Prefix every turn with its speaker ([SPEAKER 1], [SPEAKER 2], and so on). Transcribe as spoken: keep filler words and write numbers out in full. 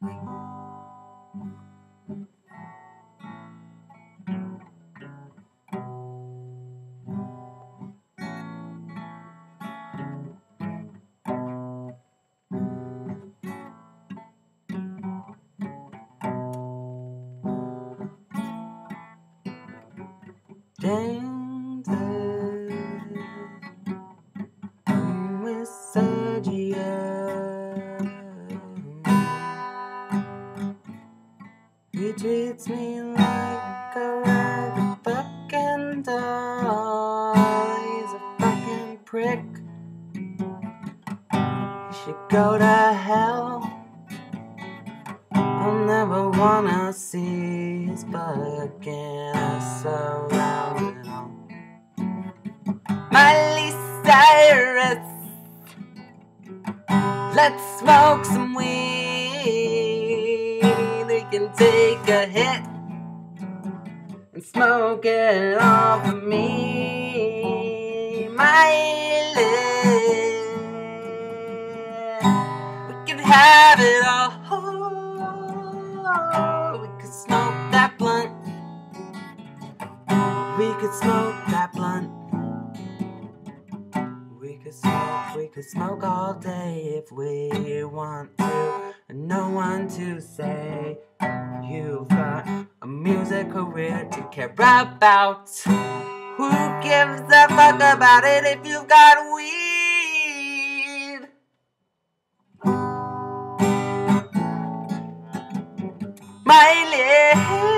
[SPEAKER 1] Danger with Sergio. He treats me like a rag fucking doll. He's a fucking prick. He should go to hell. I'll never wanna see his body again. I'm surrounded on Miley Cyrus. Let's smoke some weed. We can take a hit and smoke it off of me, Miley. We can have it all. We could smoke that blunt. We could smoke that blunt. We could smoke, we could smoke all day if we want to. And no one to say you've got a music career to care about. Who gives a fuck about it if you've got weed? Miley.